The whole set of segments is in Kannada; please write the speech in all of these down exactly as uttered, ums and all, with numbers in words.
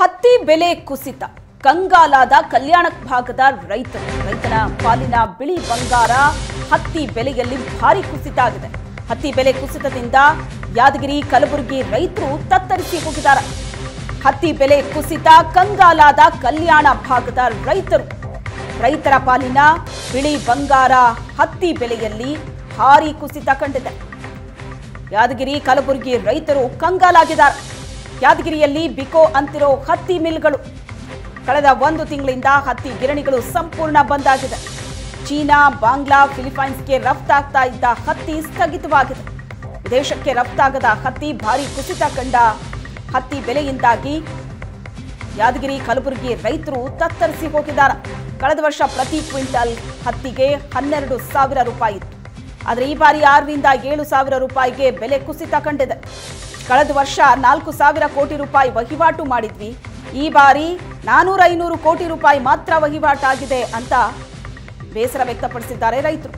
ಹತ್ತಿ ಬೆಲೆ ಕುಸಿತ ಕಂಗಾಲಾದ ಕಲ್ಯಾಣ ಭಾಗದ ರೈತರು ರೈತನ ಪಾಲಿನ ಬಿಳಿ ಬಂಗಾರ ಹತ್ತಿ ಬೆಲೆಯಲ್ಲಿ ಭಾರಿ ಕುಸಿತ ಆಗಿದೆ. ಹತ್ತಿ ಬೆಲೆ ಕುಸಿತದಿಂದ ಯಾದಗಿರಿ ಕಲಬುರಗಿ ರೈತರು ತತ್ತರಿಸಿ ಹೋಗಿದ್ದಾರೆ. ಹತ್ತಿ ಬೆಲೆ ಕುಸಿತ ಕಂಗಾಲಾದ ಕಲ್ಯಾಣ ಭಾಗದ ರೈತರು ರೈತರ ಪಾಲಿನ ಬಿಳಿ ಬಂಗಾರ ಹತ್ತಿ ಬೆಲೆಯಲ್ಲಿ ಭಾರಿ ಕುಸಿತ ಕಂಡಿದೆ. ಯಾದಗಿರಿ ಕಲಬುರಗಿ ರೈತರು ಕಂಗಾಲಾಗಿದ್ದಾರೆ. ಯಾದಗಿರಿಯಲ್ಲಿ ಬಿಕೋ ಅಂತಿರೋ ಹತ್ತಿ ಮಿಲ್ಗಳು ಕಳೆದ ಒಂದು ತಿಂಗಳಿಂದ ಹತ್ತಿ ಗಿರಣಿಗಳು ಸಂಪೂರ್ಣ ಬಂದ್ ಆಗಿದೆ. ಚೀನಾ, ಬಾಂಗ್ಲಾ, ಫಿಲಿಪೈನ್ಸ್ಗೆ ರಫ್ತಾಗ್ತಾ ಇದ್ದ ಹತ್ತಿ ಸ್ಥಗಿತವಾಗಿದೆ. ವಿದೇಶಕ್ಕೆ ರಫ್ತಾಗದ ಹತ್ತಿ ಭಾರಿ ಕುಸಿತ ಕಂಡ ಹತ್ತಿ ಬೆಲೆಯಿಂದಾಗಿ ಯಾದಗಿರಿ ಕಲಬುರಗಿ ರೈತರು ತತ್ತರಿಸಿ ಹೋಗಿದ್ದಾರೆ. ಕಳೆದ ವರ್ಷ ಪ್ರತಿ ಕ್ವಿಂಟಲ್ ಹತ್ತಿಗೆ ಹನ್ನೆರಡು ಸಾವಿರ ರೂಪಾಯಿ ಇತ್ತು. ಆದರೆ ಈ ಬಾರಿ ಆರರಿಂದ ಏಳು ಸಾವಿರ ರೂಪಾಯಿಗೆ ಬೆಲೆ ಕುಸಿತ ಕಂಡಿದೆ. ಕಳೆದ ವರ್ಷ ನಾಲ್ಕು ಸಾವಿರ ಕೋಟಿ ರೂಪಾಯಿ ವಹಿವಾಟು ಮಾಡಿದ್ವಿ, ಈ ಬಾರಿ ನಾನೂರ ಐನೂರು ಕೋಟಿ ರೂಪಾಯಿ ಮಾತ್ರ ವಹಿವಾಟಾಗಿದೆ ಅಂತ ಬೇಸರ ವ್ಯಕ್ತಪಡಿಸಿದ್ದಾರೆ ರೈತರು.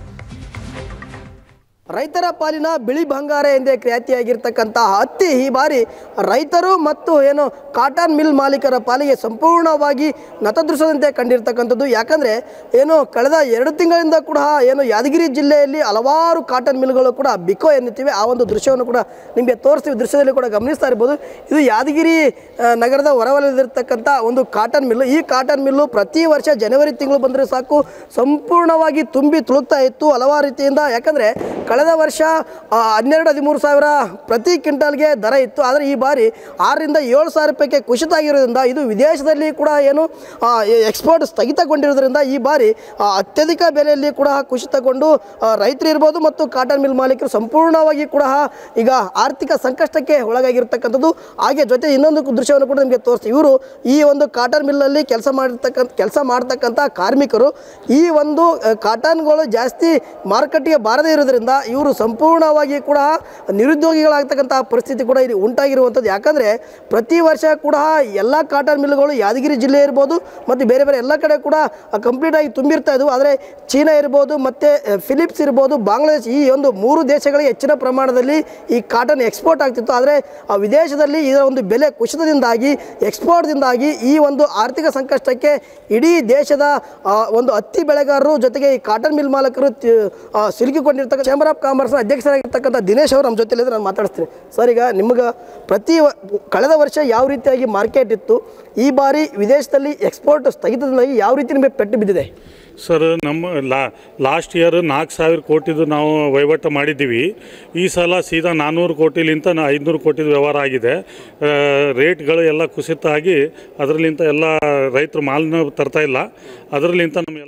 ರೈತರ ಪಾಲಿನ ಬಿಳಿ ಬಂಗಾರ ಎಂದೇ ಖ್ಯಾತಿಯಾಗಿರ್ತಕ್ಕಂಥ ಹತ್ತಿ ಈ ಬಾರಿ ರೈತರು ಮತ್ತು ಏನು ಕಾಟನ್ ಮಿಲ್ ಮಾಲೀಕರ ಪಾಲಿಗೆ ಸಂಪೂರ್ಣವಾಗಿ ನತದೃಶದಂತೆ ಕಂಡಿರ್ತಕ್ಕಂಥದ್ದು. ಯಾಕಂದರೆ ಏನು ಕಳೆದ ಎರಡು ತಿಂಗಳಿಂದ ಕೂಡ ಏನು ಯಾದಗಿರಿ ಜಿಲ್ಲೆಯಲ್ಲಿ ಹಲವಾರು ಕಾಟನ್ ಮಿಲ್ಗಳು ಕೂಡ ಬಿಕೋ ಎನ್ನುತ್ತಿವೆ. ಆ ಒಂದು ದೃಶ್ಯವನ್ನು ಕೂಡ ನಿಮಗೆ ತೋರಿಸ್ತೀವಿ, ದೃಶ್ಯದಲ್ಲಿ ಕೂಡ ಗಮನಿಸ್ತಾ ಇರ್ಬೋದು. ಇದು ಯಾದಗಿರಿ ನಗರದ ಹೊರವಲಯದಲ್ಲಿರ್ತಕ್ಕಂಥ ಒಂದು ಕಾಟನ್ ಮಿಲ್ಲು. ಈ ಕಾಟನ್ ಮಿಲ್ಲು ಪ್ರತಿ ವರ್ಷ ಜನವರಿ ತಿಂಗಳು ಬಂದರೆ ಸಾಕು ಸಂಪೂರ್ಣವಾಗಿ ತುಂಬಿ ತುಳುಕ್ತಾ ಇತ್ತು ಹಲವಾರು ರೀತಿಯಿಂದ. ಯಾಕಂದರೆ ಕಳೆದ ವರ್ಷ ಹನ್ನೆರಡು ಹದಿಮೂರು ಸಾವಿರ ಪ್ರತಿ ಕ್ವಿಂಟಲ್ಗೆ ದರ ಇತ್ತು. ಆದರೆ ಈ ಬಾರಿ ಆರರಿಂದ ಏಳು ಸಾವಿರ ರೂಪಾಯಿಗೆ ಕುಸಿತ ಆಗಿರೋದ್ರಿಂದ ಇದು ವಿದೇಶದಲ್ಲಿ ಕೂಡ ಏನು ಎಕ್ಸ್ಪೋರ್ಟ್ ಸ್ಥಗಿತಗೊಂಡಿರೋದ್ರಿಂದ ಈ ಬಾರಿ ಅತ್ಯಧಿಕ ಬೆಲೆಯಲ್ಲಿ ಕೂಡ ಕುಸಿತಗೊಂಡು ರೈತರು ಇರ್ಬೋದು ಮತ್ತು ಕಾಟನ್ ಮಿಲ್ ಮಾಲೀಕರು ಸಂಪೂರ್ಣವಾಗಿ ಕೂಡ ಈಗ ಆರ್ಥಿಕ ಸಂಕಷ್ಟಕ್ಕೆ ಒಳಗಾಗಿರ್ತಕ್ಕಂಥದ್ದು. ಹಾಗೆ ಜೊತೆ ಇನ್ನೊಂದು ದೃಶ್ಯವನ್ನು ಕೂಡ ನಿಮಗೆ ತೋರಿಸ್ತೀವಿ. ಇವರು ಈ ಒಂದು ಕಾಟನ್ ಮಿಲ್ಲಲ್ಲಿ ಕೆಲಸ ಮಾಡಿರ್ತಕ್ಕಂಥ ಕೆಲಸ ಮಾಡ್ತಕ್ಕಂಥ ಕಾರ್ಮಿಕರು ಈ ಒಂದು ಕಾಟನ್ಗಳು ಜಾಸ್ತಿ ಮಾರುಕಟ್ಟೆಗೆ ಬಾರದೇ ಇರೋದ್ರಿಂದ ಇವರು ಸಂಪೂರ್ಣವಾಗಿ ಕೂಡ ನಿರುದ್ಯೋಗಿಗಳಾಗ್ತಕ್ಕಂಥ ಪರಿಸ್ಥಿತಿ ಕೂಡ ಇಲ್ಲಿ ಉಂಟಾಗಿರುವಂಥದ್ದು. ಯಾಕಂದರೆ ಪ್ರತಿ ವರ್ಷ ಕೂಡ ಎಲ್ಲ ಕಾಟನ್ ಮಿಲ್ಗಳು ಯಾದಗಿರಿ ಜಿಲ್ಲೆ ಇರ್ಬೋದು ಮತ್ತು ಬೇರೆ ಬೇರೆ ಎಲ್ಲ ಕಡೆ ಕೂಡ ಕಂಪ್ಲೀಟಾಗಿ ತುಂಬಿರ್ತಾ ಇದ್ವು. ಆದರೆ ಚೀನಾ ಇರ್ಬೋದು ಮತ್ತು ಫಿಲಿಪ್ಸ್ ಇರ್ಬೋದು, ಬಾಂಗ್ಲಾದೇಶ, ಈ ಒಂದು ಮೂರು ದೇಶಗಳಿಗೆ ಹೆಚ್ಚಿನ ಪ್ರಮಾಣದಲ್ಲಿ ಈ ಕಾಟನ್ ಎಕ್ಸ್ಪೋರ್ಟ್ ಆಗ್ತಿತ್ತು. ಆದರೆ ವಿದೇಶದಲ್ಲಿ ಇದರ ಒಂದು ಬೆಲೆ ಕುಸಿತದಿಂದಾಗಿ ಎಕ್ಸ್ಪೋರ್ಟ್ದಿಂದಾಗಿ ಈ ಒಂದು ಆರ್ಥಿಕ ಸಂಕಷ್ಟಕ್ಕೆ ಇಡೀ ದೇಶದ ಒಂದು ಹತ್ತಿ ಬೆಳೆಗಾರರು ಜೊತೆಗೆ ಈ ಕಾಟನ್ ಮಿಲ್ ಮಾಲಕರು ಸಿಲುಕಿಕೊಂಡಿರ್ತಕ್ಕಂಥ ಚೇಂಬರ್ ಆಫ್ ಕಾಮರ್ಸ್ನ ಅಧ್ಯಕ್ಷರಾಗಿರ್ತಕ್ಕಂಥ ದಿನೇಶ್ ಅವರು ನಮ್ಮ ಜೊತೆಲಿದ್ರೆ ನಾನು ಮಾತಾಡ್ತೀನಿ. ಸರ್, ಈಗ ನಿಮ್ಗೆ ಪ್ರತಿ ಕಳೆದ ವರ್ಷ ಯಾವ ರೀತಿಯಾಗಿ ಮಾರ್ಕೆಟ್ ಇತ್ತು, ಈ ಬಾರಿ ವಿದೇಶದಲ್ಲಿ ಎಕ್ಸ್ಪೋರ್ಟ್ ಸ್ಥಗಿತದಿಂದಾಗಿ ಯಾವ ರೀತಿ ನಿಮಗೆ ಪೆಟ್ಟು ಬಿದ್ದಿದೆ? ಸರ್, ನಮ್ಮ ಲಾ ಲಾಸ್ಟ್ ಇಯರ್ ನಾಲ್ಕು ಸಾವಿರ ಕೋಟಿದು ನಾವು ವಹಿವಾಟು ಮಾಡಿದ್ದೀವಿ. ಈ ಸಲ ಸೀದಾ ನಾನ್ನೂರು ಕೋಟಿಲಿಂತ ಐದುನೂರು ಕೋಟಿದು ವ್ಯವಹಾರ ಆಗಿದೆ. ರೇಟ್ಗಳು ಎಲ್ಲ ಕುಸಿತ ಆಗಿ ಅದರಲ್ಲಿಂತ ಎಲ್ಲ ರೈತರು ಮಾಲನ್ನ ತರ್ತಾ ಇಲ್ಲ. ಅದರಲ್ಲಿಂತ ನಮಗೆಲ್ಲ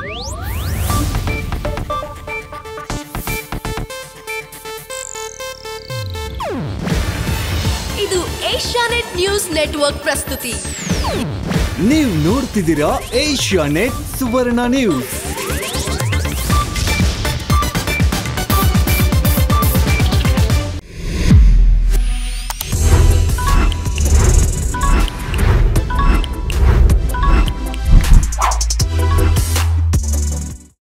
ಇದು ಏಷ್ಯಾನೆಟ್ ನ್ಯೂಸ್ ನೆಟ್ವರ್ಕ್ ಪ್ರಸ್ತುತಿ. ನೀವು ನೋಡ್ತಿದ್ದೀರಾ ಏಷ್ಯಾನೆಟ್ ಸುವರ್ಣ ನ್ಯೂಸ್.